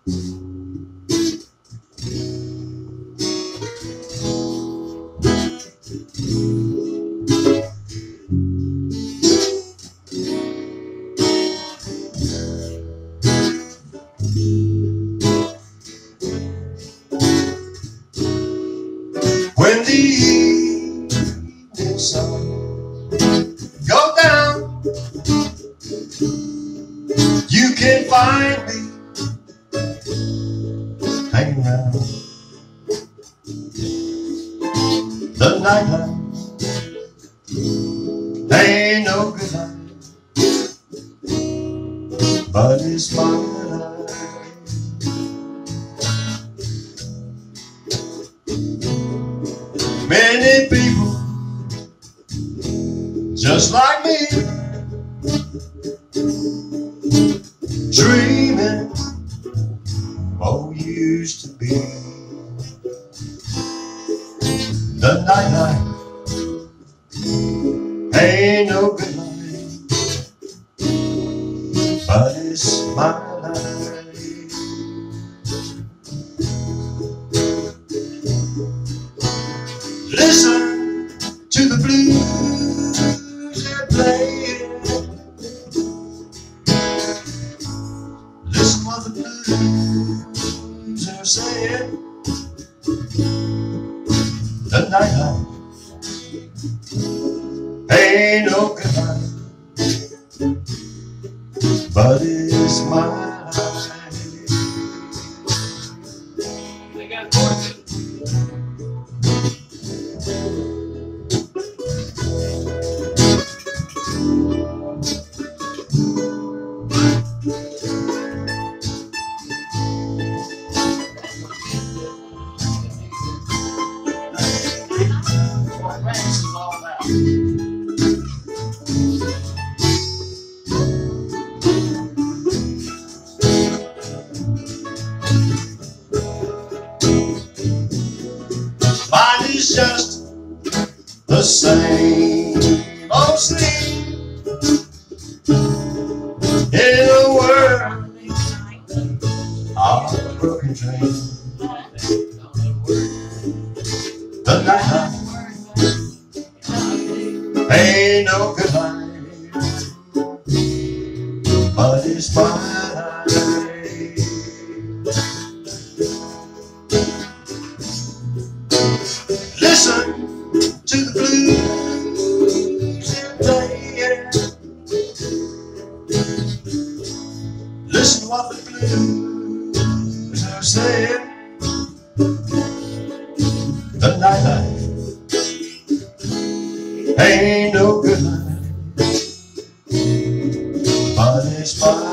When the evening sun goes down, you can find me hanging around the nightlife. Ain't no good life, but it's my life. Many people just like me, dreaming what we used to be. The nightlife ain't no good life, but it's my life. Listen to the blues they're playing. Listen what the blues are saying. The nightlife ain't no good life, but it's my life. They got voices. Mine is just the same old sleep in a world of a broken dream. The nightlife ain't no good life, but it's my life. Listen to the blues they're playing. Listen what the blues are saying. The nightlife ain't no good life, but it's my